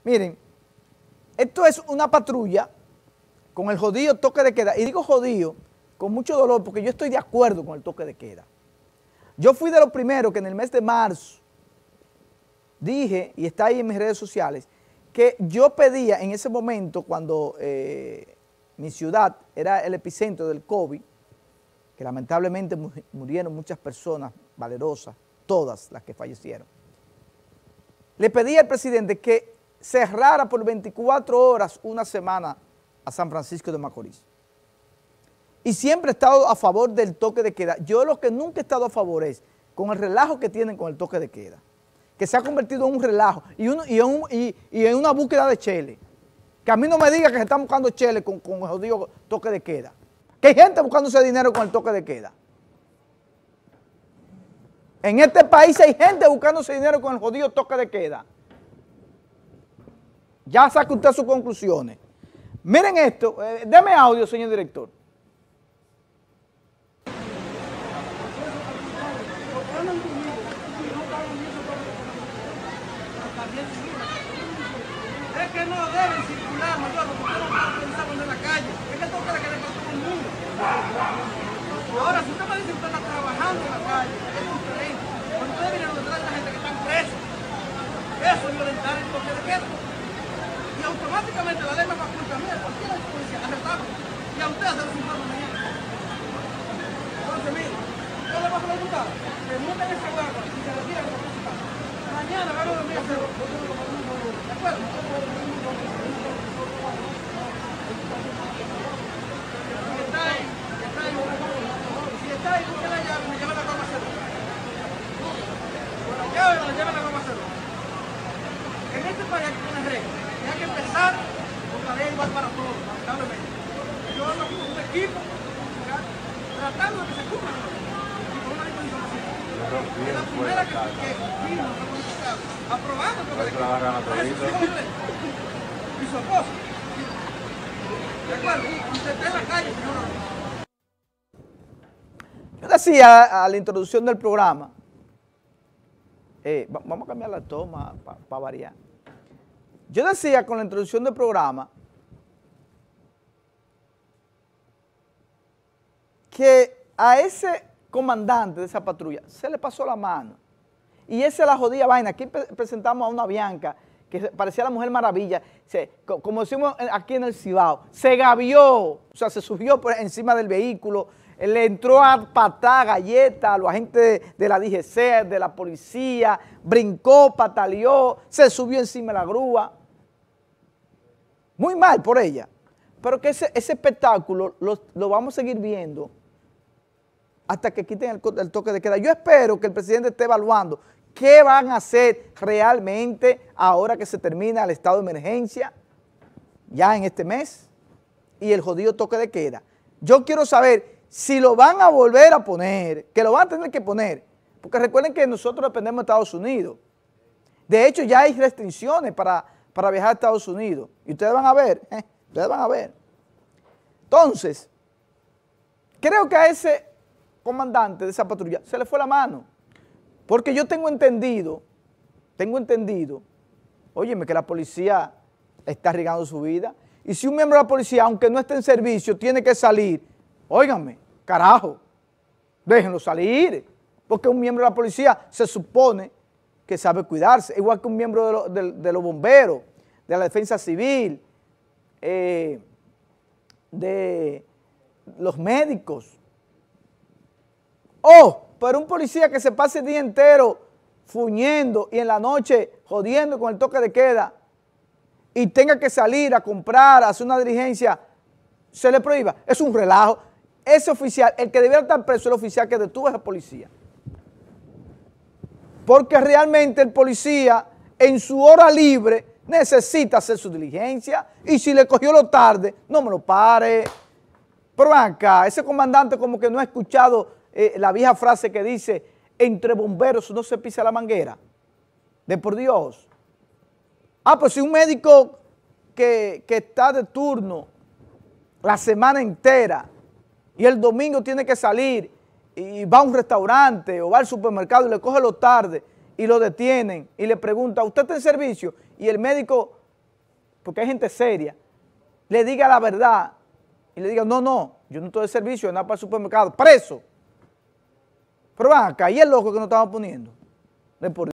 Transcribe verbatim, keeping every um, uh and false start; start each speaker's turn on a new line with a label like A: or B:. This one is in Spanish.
A: Miren, esto es una patrulla con el jodido toque de queda. Y digo jodido con mucho dolor porque yo estoy de acuerdo con el toque de queda. Yo fui de los primeros que en el mes de marzo dije, y está ahí en mis redes sociales, que yo pedía en ese momento cuando eh, mi ciudad era el epicentro del COVID, que lamentablemente murieron muchas personas valerosas, todas las que fallecieron. Le pedí al presidente que cerrara por veinticuatro horas una semana a San Francisco de Macorís. Y siempre he estado a favor del toque de queda. Yo lo que nunca he estado a favor es con el relajo que tienen con el toque de queda, que se ha convertido en un relajo y, uno, y, en, un, y, y en una búsqueda de chele. Que a mí no me diga que se están buscando chele con, con el jodido toque de queda. Que hay gente buscándose dinero con el toque de queda. En este país hay gente buscándose dinero con el jodido toque de queda. Ya saque usted sus conclusiones. Miren esto, eh, deme audio, señor director.
B: Es que no deben circular, mayor, porque ustedes no están pensando en la calle. Es que toca que le pasó a todo el mundo. Ahora, si usted me dice que usted está trabajando en la calle, es diferente. Cuando ustedes vienen detrás de la gente que están presos, eso es violentar el toque de queda. Y automáticamente la ley me faculta a mí, a cualquier policía, arrestarlo. Y a ustedes se los informa mañana. Entonces, mire, yo le voy a preguntar, que monten esa guagua y se retiren con su casa. Mañana van a dormir a hacerlo. ¿De acuerdo? Si está ahí, está ahí, si está ahí, busque la llave y me lleva la goma a hacerlo. Con la llave me la lleva la goma a hacerlo. En este país hay que poner reglas. Y hay que empezar con la ley igual para todos, lamentablemente. Yo ando con un equipo, ¿verdad? Tratando de que se cumpla la ley. Y con una disposición así. Es la primera que, que vino a comunicar, aprobando el toque de queda. Y su esposa. ¿De acuerdo? Usted está en la calle, señor.
A: Yo decía a la introducción del programa, eh, vamos a cambiar la toma para pa variar. Yo decía con la introducción del programa que a ese comandante de esa patrulla se le pasó la mano. Y esa es la jodida vaina. Aquí presentamos a una Bianca que parecía la Mujer Maravilla, se, como decimos aquí en el Cibao, se gavió, o sea, se subió por encima del vehículo, le entró a patar, galleta a los agentes de, de la D G C, de la policía, brincó, pataleó, se subió encima de la grúa. Muy mal por ella. Pero que ese, ese espectáculo lo, lo vamos a seguir viendo hasta que quiten el, el toque de queda. Yo espero que el presidente esté evaluando qué van a hacer realmente ahora que se termina el estado de emergencia, ya en este mes, y el jodido toque de queda. Yo quiero saber si lo van a volver a poner, que lo van a tener que poner, porque recuerden que nosotros dependemos de Estados Unidos. De hecho, ya hay restricciones para, para viajar a Estados Unidos, y ustedes van a ver, eh, ustedes van a ver. Entonces, creo que a ese comandante de esa patrulla se le fue la mano. Porque yo tengo entendido, tengo entendido, óyeme, que la policía está arriesgando su vida. Y si un miembro de la policía, aunque no esté en servicio, tiene que salir, óiganme, carajo, déjenlo salir. Porque un miembro de la policía se supone que sabe cuidarse, igual que un miembro de, lo, de, de los bomberos, de la defensa civil, eh, de los médicos. Oh, pero un policía que se pase el día entero fuñendo y en la noche jodiendo con el toque de queda y tenga que salir a comprar, a hacer una diligencia, se le prohíba. Es un relajo. Ese oficial, el que debiera estar preso es el oficial que detuvo a ese policía. Porque realmente el policía en su hora libre necesita hacer su diligencia y si le cogió lo tarde, no me lo pare. Pero ven acá, ese comandante como que no ha escuchado Eh, la vieja frase que dice, entre bomberos no se pisa la manguera, de por Dios. Ah, pues si un médico que, que está de turno la semana entera y el domingo tiene que salir y va a un restaurante o va al supermercado y le coge lo tarde y lo detienen y le pregunta, ¿usted está en servicio? Y el médico porque hay gente seria, le diga la verdad y le diga, no, no, yo no estoy de servicio, nada para el supermercado, preso. Pero van acá, y el loco que nos estamos poniendo.